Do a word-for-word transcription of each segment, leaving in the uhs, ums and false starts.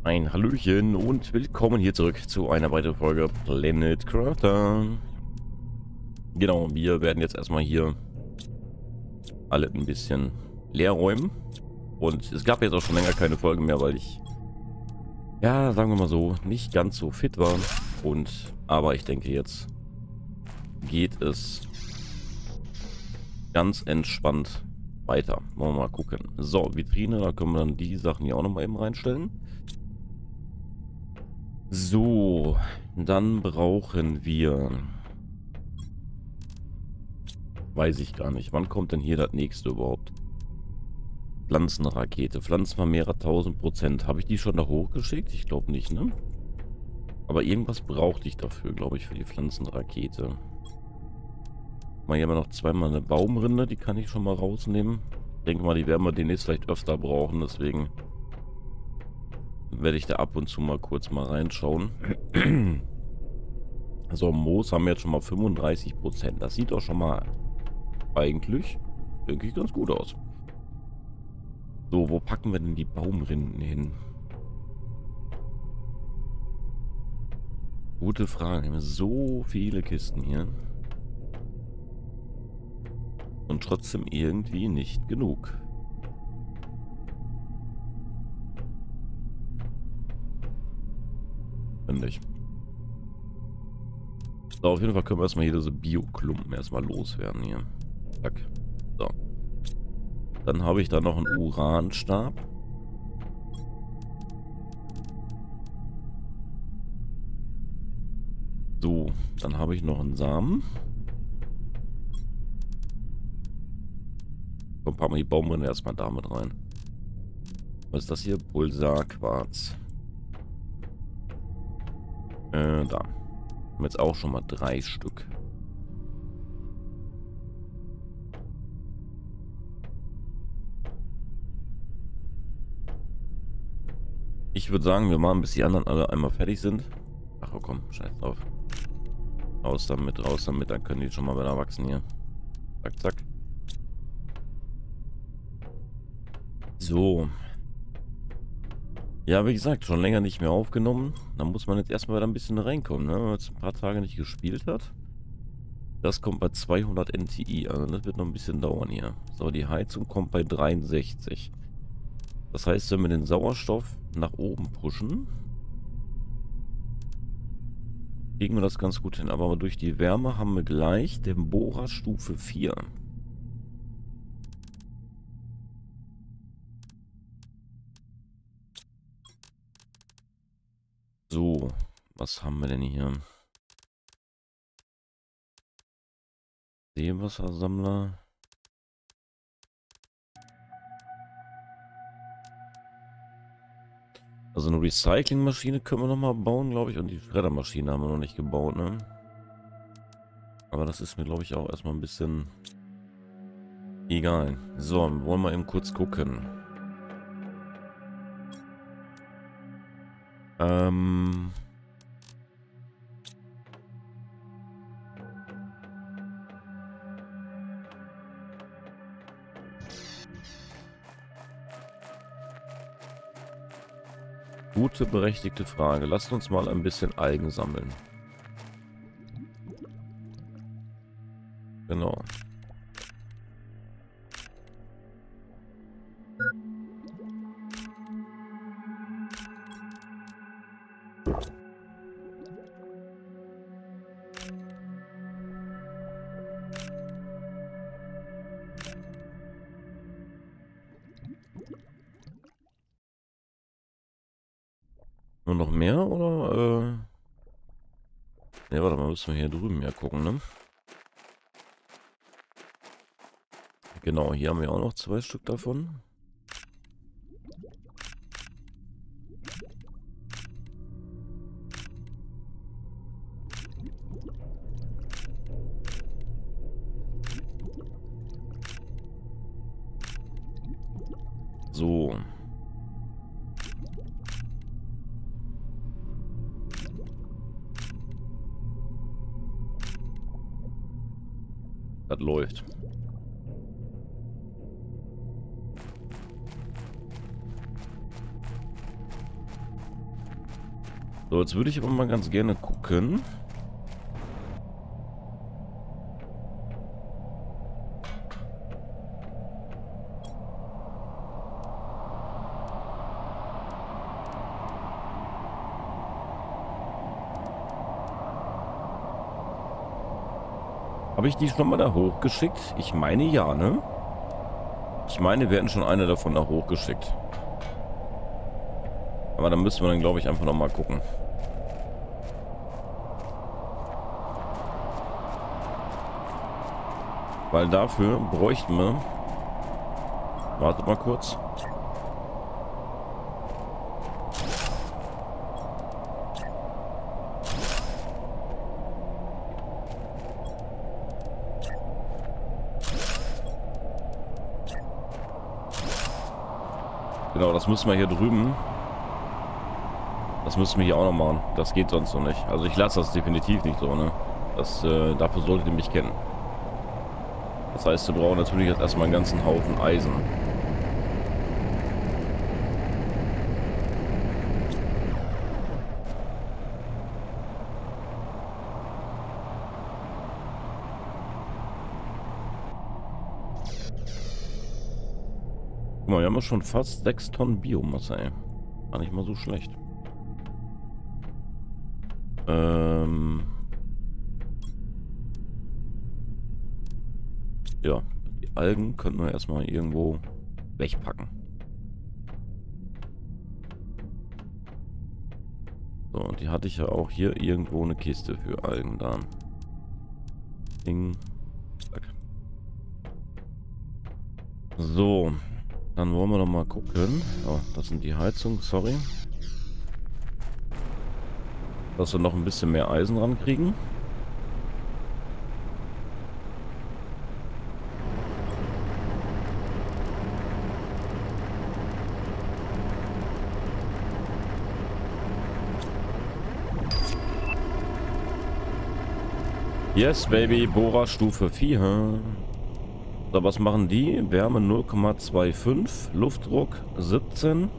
Ein Hallöchen und willkommen hier zurück zu einer weiteren Folge Planet Crafter. Genau, wir werden jetzt erstmal hier alle ein bisschen leer räumen. Und es gab jetzt auch schon länger keine Folge mehr, weil ich, ja, sagen wir mal so, nicht ganz so fit war. Und, aber ich denke, jetzt geht es ganz entspannt weiter. Wollen wir mal gucken. So, Vitrine, da können wir dann die Sachen hier auch nochmal eben reinstellen. So, dann brauchen wir, weiß ich gar nicht, wann kommt denn hier das nächste überhaupt? Pflanzenrakete, Pflanzenvermehrer tausend Prozent. Habe ich die schon da hochgeschickt? Ich glaube nicht, ne? Aber irgendwas brauchte ich dafür, glaube ich, für die Pflanzenrakete. Mal hier haben wir noch zweimal eine Baumrinde, die kann ich schon mal rausnehmen. Ich denke mal, die werden wir demnächst vielleicht öfter brauchen, deswegen werde ich da ab und zu mal kurz mal reinschauen. So, Moos haben wir jetzt schon mal fünfunddreißig Prozent. Das sieht doch schon mal eigentlich, denke ich, ganz gut aus. So, wo packen wir denn die Baumrinden hin? Gute Frage. Wir haben so viele Kisten hier. Und trotzdem irgendwie nicht genug. Finde ich. So, auf jeden Fall können wir erstmal hier diese Bio-Klumpen erstmal loswerden hier. Zack. So. Dann habe ich da noch einen Uranstab. So, dann habe ich noch einen Samen. Komm, packen wir die Baumrinde erstmal damit rein. Was ist das hier? Pulsarquarz. Äh, da. Haben jetzt auch schon mal drei Stück. Ich würde sagen, wir machen, bis die anderen alle einmal fertig sind. Ach oh, komm, scheiß drauf. Raus damit, raus damit, dann können die schon mal wieder wachsen hier. Zack, zack. So. Ja, wie gesagt, schon länger nicht mehr aufgenommen. Da muss man jetzt erstmal wieder ein bisschen reinkommen, ne? Wenn man jetzt ein paar Tage nicht gespielt hat. Das kommt bei zweihundert N T I, also das wird noch ein bisschen dauern hier. So, die Heizung kommt bei dreiundsechzig. Das heißt, wenn wir den Sauerstoff nach oben pushen, kriegen wir das ganz gut hin. Aber durch die Wärme haben wir gleich den Bohrer Stufe vier. So, was haben wir denn hier? Seewassersammler. Also eine Recyclingmaschine können wir noch mal bauen, glaube ich. Und die Schreddermaschine haben wir noch nicht gebaut, ne? Aber das ist mir, glaube ich, auch erstmal ein bisschen egal. So, wollen wir eben kurz gucken. Ähm... Gute, berechtigte Frage. Lasst uns mal ein bisschen Algen sammeln. Genau. Nur noch mehr oder? Äh ja, warte mal, müssen wir hier drüben mehr gucken, ne? Genau, hier haben wir auch noch zwei Stück davon. So. Das läuft. So, jetzt würde ich aber mal ganz gerne gucken. Habe ich die schon mal da hochgeschickt? Ich meine ja, ne? Ich meine, wir hätten schon eine davon da hochgeschickt. Aber dann müssen wir dann, glaube ich, einfach noch mal gucken. Weil dafür bräuchten wir... Wartet mal kurz. Genau, das müssen wir hier drüben. Das müssen wir hier auch noch machen. Das geht sonst so nicht. Also ich lasse das definitiv nicht so, ne? Das, äh, dafür solltet ihr mich kennen. Das heißt, wir brauchen natürlich jetzt erstmal einen ganzen Haufen Eisen. Guck mal, wir haben ja schon fast sechs Tonnen Biomasse, ey. Gar nicht mal so schlecht. Ähm... Ja, die Algen könnten wir erstmal irgendwo wegpacken. So, und die hatte ich ja auch hier irgendwo eine Kiste für Algen da. Ding. Zack. So, dann wollen wir noch mal gucken. Oh, das sind die Heizungen, sorry. Dass wir noch ein bisschen mehr Eisen rankriegen. Yes, Baby, Bohrer Stufe vier. So, was machen die? Wärme null Komma fünfundzwanzig, Luftdruck siebzehn.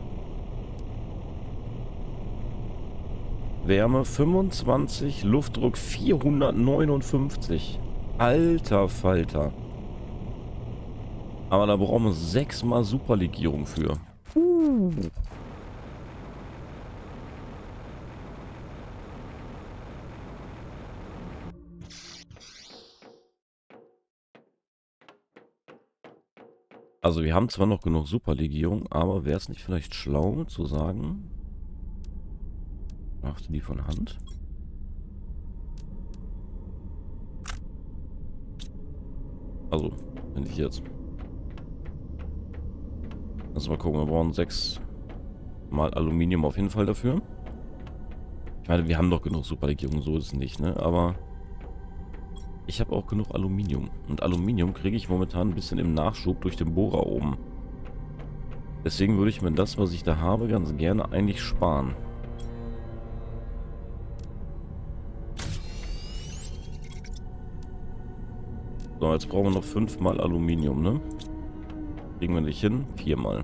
Wärme fünfundzwanzig, Luftdruck vierhundertneunundfünfzig. Alter Falter. Aber da brauchen wir sechsmal Superlegierung für. Uh. Also wir haben zwar noch genug Superlegierung, aber wäre es nicht vielleicht schlau zu sagen... Machte die von Hand? Also, wenn ich jetzt... Also mal gucken, wir brauchen sechs mal Aluminium auf jeden Fall dafür. Ich meine, wir haben doch genug Superlegierung, so ist es nicht, ne? Aber... Ich habe auch genug Aluminium. Und Aluminium kriege ich momentan ein bisschen im Nachschub durch den Bohrer oben. Deswegen würde ich mir das, was ich da habe, ganz gerne eigentlich sparen. So, jetzt brauchen wir noch fünfmal Aluminium, ne? Kriegen wir nicht hin? Viermal.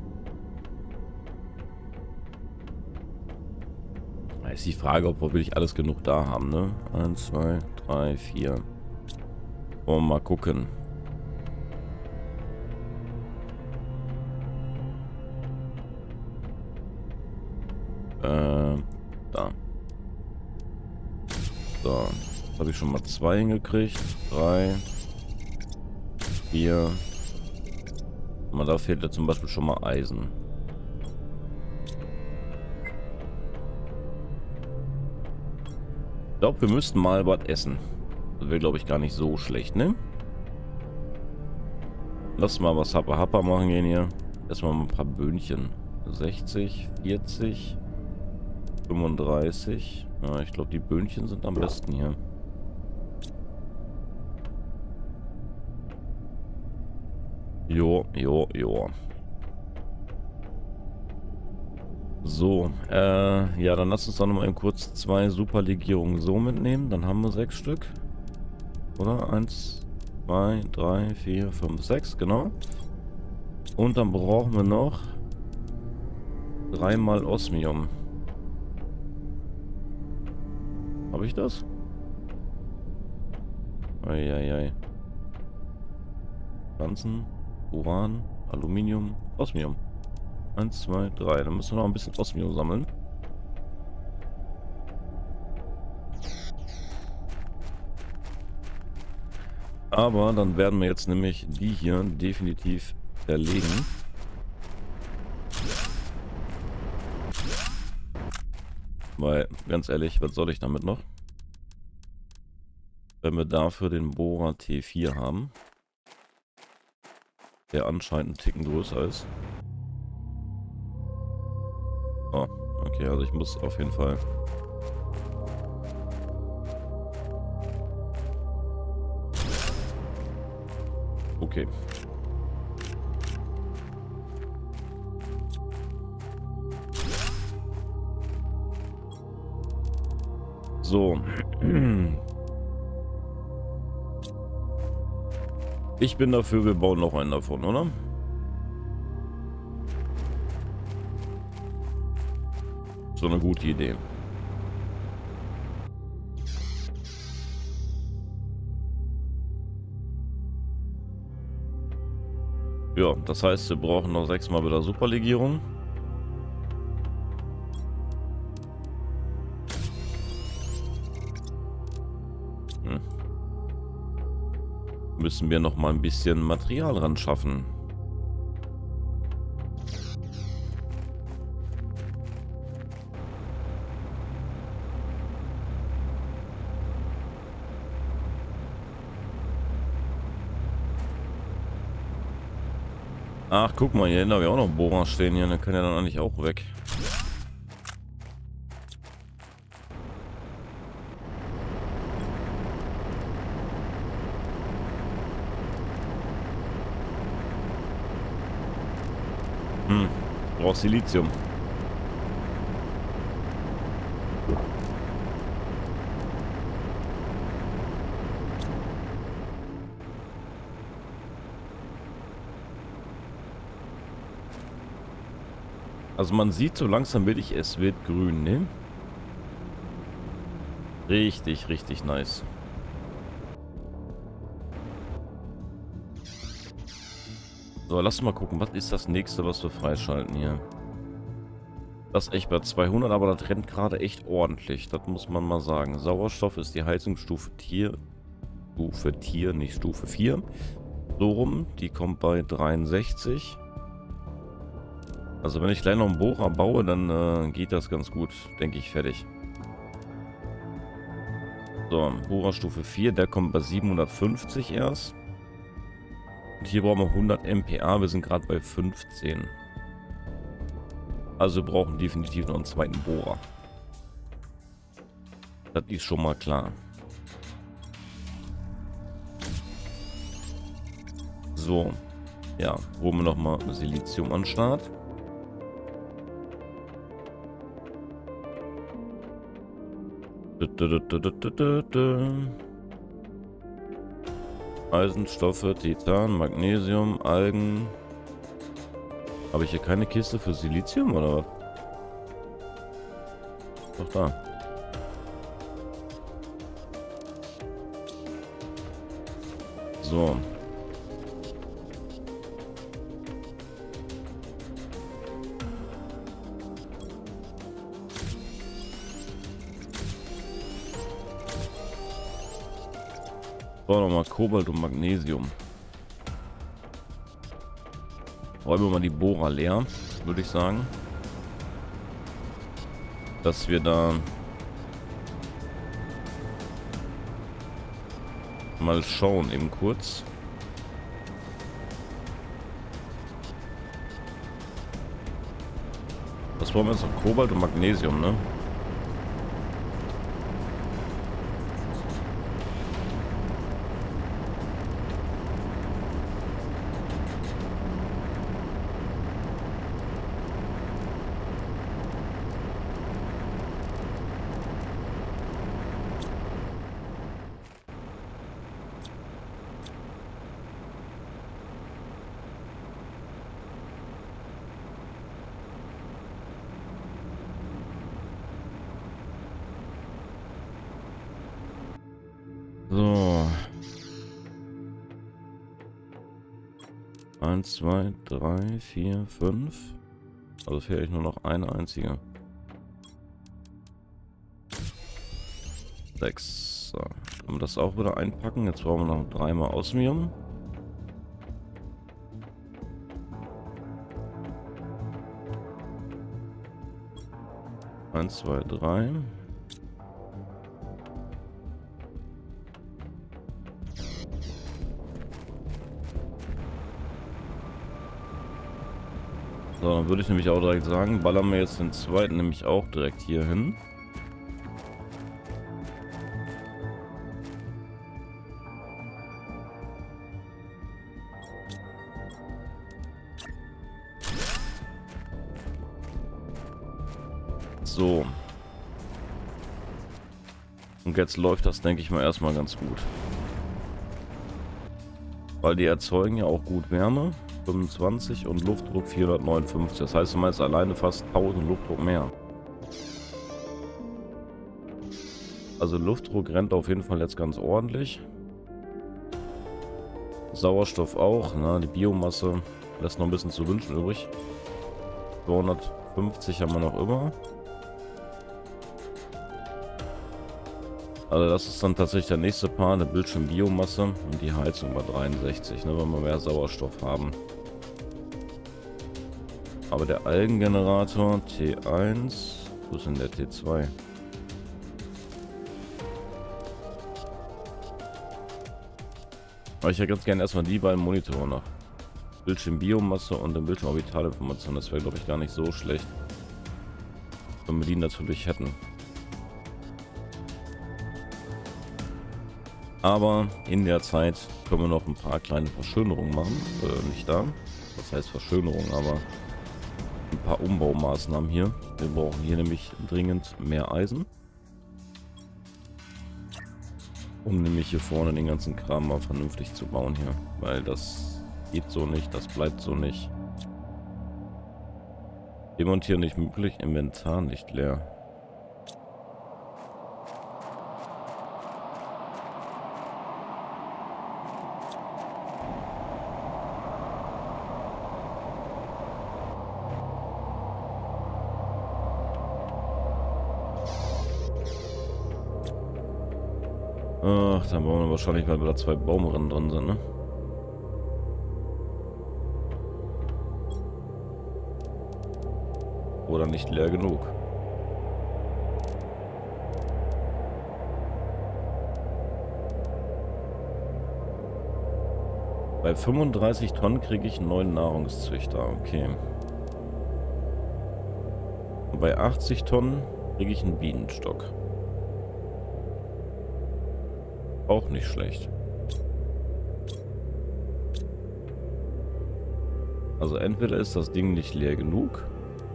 Da ist die Frage, ob wir wirklich alles genug da haben, ne? Eins, zwei, drei, vier. Wollen wir mal gucken. Äh, da. So, jetzt habe ich schon mal zwei hingekriegt. Drei. Vier. Mal, da fehlt ja zum Beispiel schon mal Eisen. Ich glaube, wir müssten mal was essen. Das wäre, glaube ich, gar nicht so schlecht, ne? Lass mal was Happa Happa machen gehen hier. Erstmal ein paar Böhnchen. sechzig, vierzig, fünfunddreißig. Ja, ich glaube, die Böhnchen sind am besten hier. Jo, jo, jo. So, äh, ja, dann lass uns doch noch mal eben kurz zwei Superlegierungen so mitnehmen. Dann haben wir sechs Stück. Oder? Eins, zwei, drei, vier, fünf, sechs, genau. Und dann brauchen wir noch dreimal Osmium. Habe ich das? Eieiei. Pflanzen, Uran, Aluminium, Osmium. Eins, zwei, drei. Dann müssen wir noch ein bisschen Osmium sammeln. Aber dann werden wir jetzt nämlich die hier definitiv erlegen. Weil, ganz ehrlich, was soll ich damit noch? Wenn wir dafür den Bohrer T vier haben, der anscheinend einen Ticken größer ist. Oh, okay, also ich muss auf jeden Fall... Okay. So. Ich bin dafür, wir bauen noch einen davon, oder? So eine gute Idee. Ja, das heißt, wir brauchen noch sechsmal wieder Superlegierung. Hm. Müssen wir noch mal ein bisschen Material ran schaffen. Ach, guck mal, hier hinten habe ich auch noch Bohrer stehen hier, dann kann er dann eigentlich auch weg. Hm, ich brauche Silizium. Also man sieht so langsam will ich, es wird grün, ne? Richtig, richtig nice. So, lass mal gucken, was ist das nächste, was wir freischalten hier? Das ist echt bei zweihundert, aber das rennt gerade echt ordentlich. Das muss man mal sagen. Sauerstoff ist die Heizungsstufe Tier. Stufe Tier, nicht Stufe vier. So rum, die kommt bei dreiundsechzig. Also wenn ich gleich noch einen Bohrer baue, dann äh, geht das ganz gut, denke ich, fertig. So, Bohrer Stufe vier, der kommt bei siebenhundertfünfzig erst. Und hier brauchen wir hundert M P A, wir sind gerade bei fünfzehn. Also wir brauchen definitiv noch einen zweiten Bohrer. Das ist schon mal klar. So, ja, holen wir noch mal Silizium an den Start. Eisenstoffe, Titan, Magnesium, Algen. Habe ich hier keine Kiste für Silizium oder was? Doch da. So. So, nochmal Kobalt und Magnesium. Räumen wir mal die Bohrer leer, würde ich sagen. Dass wir da mal schauen, eben kurz. Was brauchen wir jetzt noch? Kobalt und Magnesium, ne? So. Eins, zwei, drei, vier, fünf. Also fehlt ich nur noch eine einzige. Sechs. So. Können wir das auch wieder einpacken. Jetzt brauchen wir noch dreimal Osmium. Eins, zwei, drei. So, dann würde ich nämlich auch direkt sagen, ballern wir jetzt den zweiten nämlich auch direkt hier hin. So. Und jetzt läuft das, denke ich mal, erstmal ganz gut. Weil die erzeugen ja auch gut Wärme. fünfundzwanzig und Luftdruck vierhundertneunundfünfzig. Das heißt, man ist alleine fast tausend Luftdruck mehr. Also Luftdruck rennt auf jeden Fall jetzt ganz ordentlich. Sauerstoff auch. Ne? Die Biomasse lässt noch ein bisschen zu wünschen übrig. zweihundertfünfzig haben wir noch immer. Also das ist dann tatsächlich der nächste Part, der Bildschirm-Biomasse und die Heizung bei dreiundsechzig, ne, wenn wir mehr Sauerstoff haben. Aber der Algengenerator T eins, wo ist denn der T zwei? Aber ich hätte ganz gerne erstmal die beiden Monitore noch. Bildschirm-Biomasse und den Bildschirm-Orbitalinformation, das wäre glaube ich gar nicht so schlecht, wenn wir die natürlich hätten. Aber in der Zeit können wir noch ein paar kleine Verschönerungen machen. Äh, nicht da. Das heißt Verschönerung, aber ein paar Umbaumaßnahmen hier. Wir brauchen hier nämlich dringend mehr Eisen. Um nämlich hier vorne den ganzen Kram mal vernünftig zu bauen hier. Weil das geht so nicht, das bleibt so nicht. Demontieren nicht möglich, Inventar nicht leer. Ach, dann brauchen wir wahrscheinlich, weil wieder zwei Baumrinnen drin sind, ne? Oder nicht leer genug. Bei fünfunddreißig Tonnen kriege ich einen neuen Nahrungszüchter, okay. Und bei achtzig Tonnen kriege ich einen Bienenstock. Auch nicht schlecht. Also entweder ist das Ding nicht leer genug.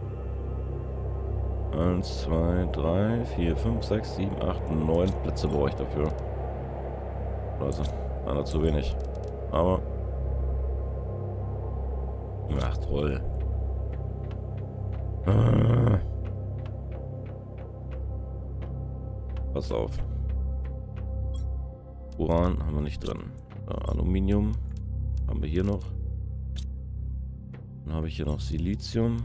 eins, zwei, drei, vier, fünf, sechs, sieben, acht, neun Plätze brauche ich dafür. Also, einer zu wenig. Aber... Ach toll. Ah. Pass auf. Uran haben wir nicht drin. Ja, Aluminium haben wir hier noch. Dann habe ich hier noch Silizium.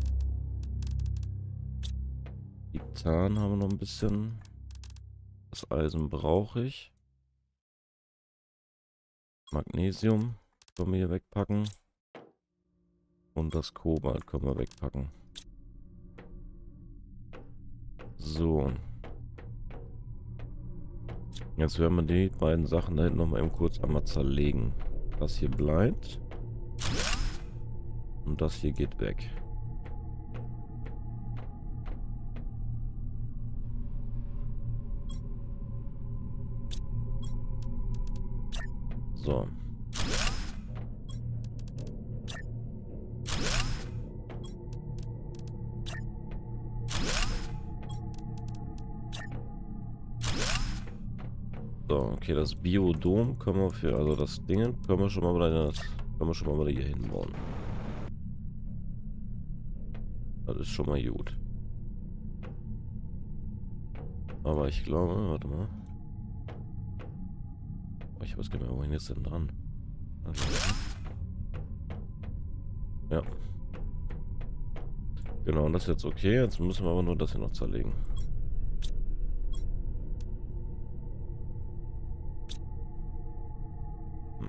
Titan haben wir noch ein bisschen. Das Eisen brauche ich. Magnesium können wir hier wegpacken. Und das Kobalt können wir wegpacken. So. Jetzt werden wir die beiden Sachen da hinten noch mal eben kurz einmal zerlegen. Das hier bleibt. Und das hier geht weg. So. So, okay, das Biodom können wir für, also das Ding können wir schon mal wieder, das können wir schon mal wieder hier hinbauen. Das ist schon mal gut. Aber ich glaube, warte mal. Oh, ich weiß gar nicht mehr, wohin ist denn dran? Ja. Genau, und das ist jetzt okay. Jetzt müssen wir aber nur das hier noch zerlegen. Hm.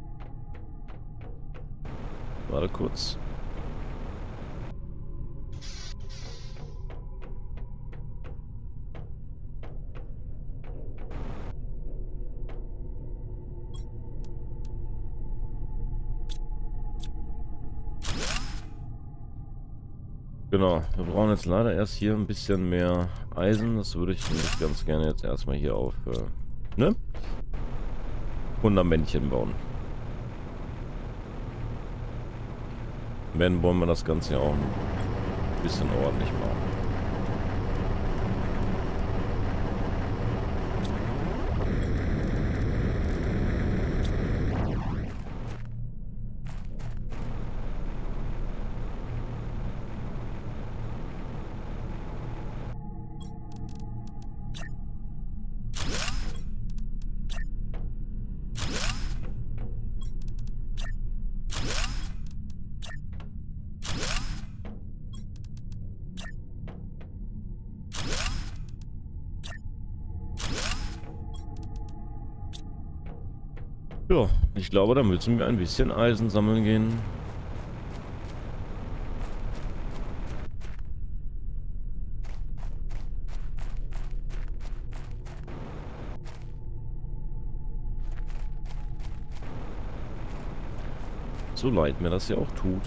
Warte kurz. Genau, wir brauchen jetzt leider erst hier ein bisschen mehr Eisen. Das würde ich nämlich ganz gerne jetzt erstmal hier auf äh, ne? Fundamentchen bauen. Wenn wollen wir das Ganze ja auch ein bisschen ordentlich machen. Ja, ich glaube, da müssen wir ein bisschen Eisen sammeln gehen. So leid mir das ja auch tut.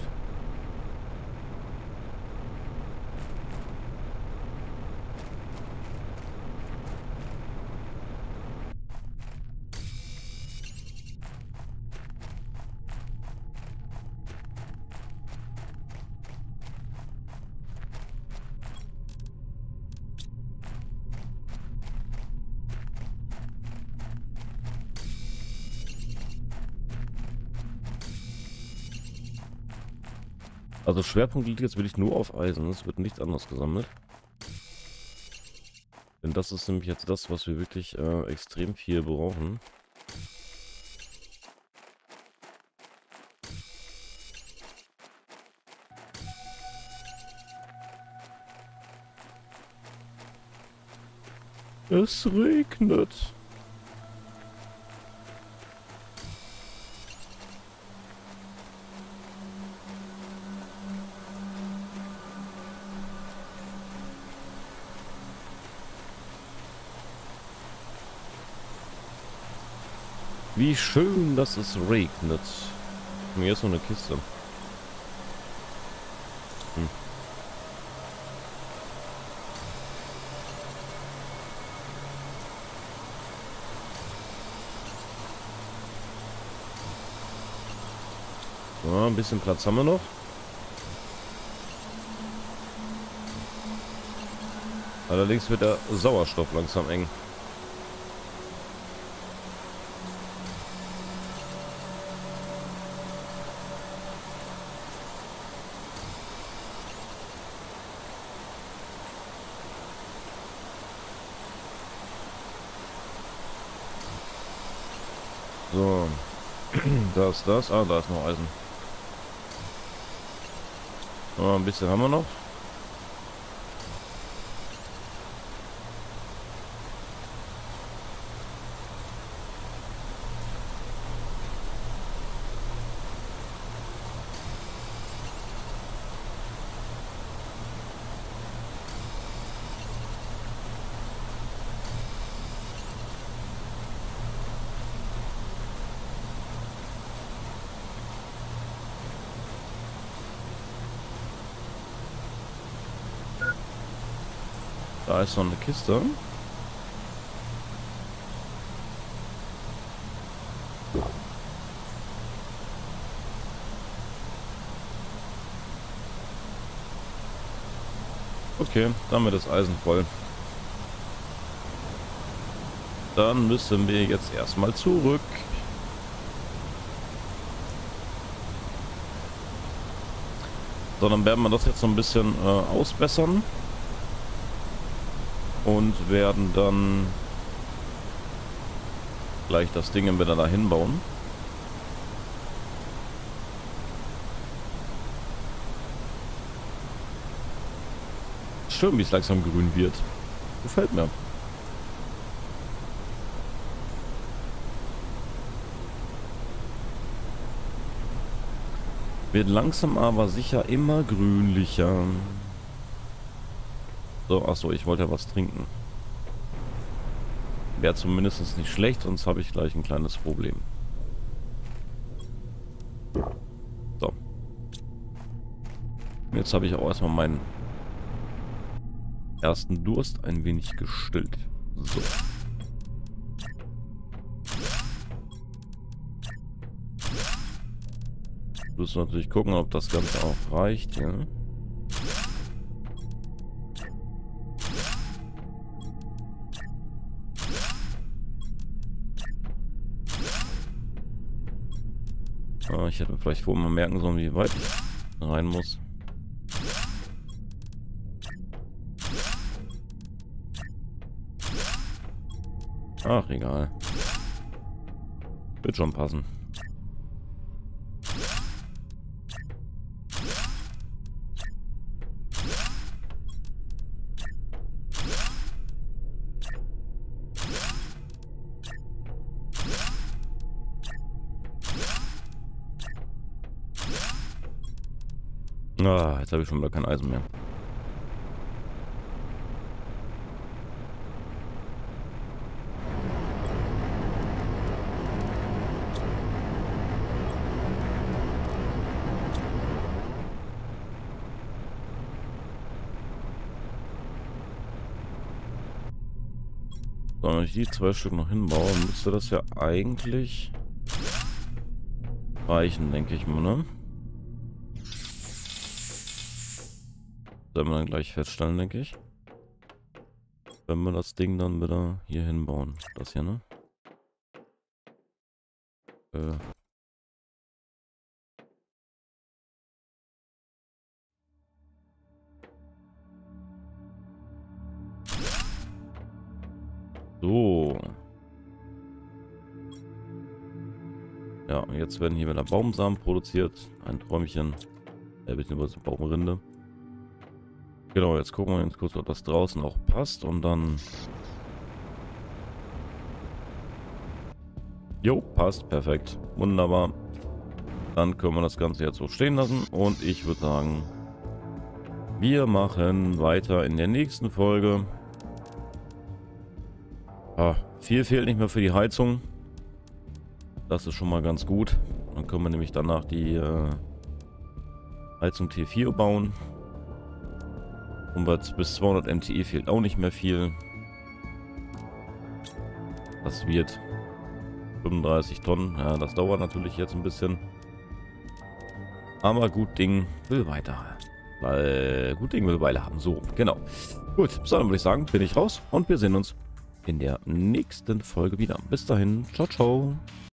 Also Schwerpunkt liegt jetzt wirklich nur auf Eisen. Es wird nichts anderes gesammelt. Denn das ist nämlich jetzt das, was wir wirklich äh, extrem viel brauchen. Es regnet. Wie schön, dass es regnet. Hier ist noch eine Kiste. Hm. Ja, ein bisschen Platz haben wir noch. Allerdings wird der Sauerstoff langsam eng. So, da ist das. Ah, da ist noch Eisen. Oh, ein bisschen haben wir noch. Da ist noch eine Kiste. Okay, damit ist Eisen voll. Dann müssen wir jetzt erstmal zurück. So, dann werden wir das jetzt so ein bisschen äh, ausbessern. Und werden dann gleich das Ding wieder dahin bauen. Schön, wie es langsam grün wird. Gefällt mir. Wird langsam aber sicher immer grünlicher. So, achso, ich wollte ja was trinken. Wäre zumindest nicht schlecht, sonst habe ich gleich ein kleines Problem. So. Jetzt habe ich auch erstmal meinen ersten Durst ein wenig gestillt. So. Müssen natürlich gucken, ob das Ganze auch reicht, ja. Ah, ich hätte vielleicht vorher mal merken sollen, wie weit ich rein muss. Ach, egal. Wird schon passen. Ah, jetzt habe ich schon wieder kein Eisen mehr. So, wenn ich die zwei Stück noch hinbaue, müsste das ja eigentlich reichen, denke ich mal, ne? Werden wir dann gleich feststellen, denke ich. Wenn wir das Ding dann wieder hier hinbauen. Das hier, ne? Äh. So. Ja, jetzt werden hier wieder Baumsamen produziert. Ein Träumchen. Äh, beziehungsweise Baumrinde. Genau, jetzt gucken wir uns kurz, ob das draußen auch passt und dann... Jo, passt, perfekt. Wunderbar. Dann können wir das Ganze jetzt so stehen lassen und ich würde sagen, wir machen weiter in der nächsten Folge. Ah, viel fehlt nicht mehr für die Heizung. Das ist schon mal ganz gut. Dann können wir nämlich danach die äh, Heizung T vier bauen. Und bis zweihundert M T E fehlt auch nicht mehr viel. Das wird fünfunddreißig Tonnen. Ja, das dauert natürlich jetzt ein bisschen. Aber gut Ding will weiter. Weil gut Ding will Weile haben. So, genau. Gut, so, dann würde ich sagen, bin ich raus und wir sehen uns in der nächsten Folge wieder. Bis dahin, ciao, ciao.